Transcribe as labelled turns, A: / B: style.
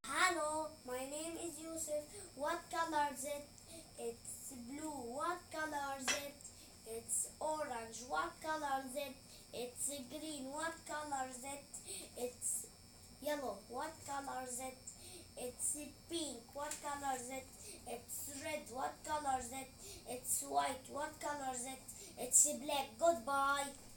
A: Hello, my name is Youssef. What color is it? It's blue. What color is it? It's orange. What color is it? It's green. What color is it? It's yellow. What color is it? It's pink. What color is it? It's red. What color is it? It's white. What color is it? It's black. Goodbye.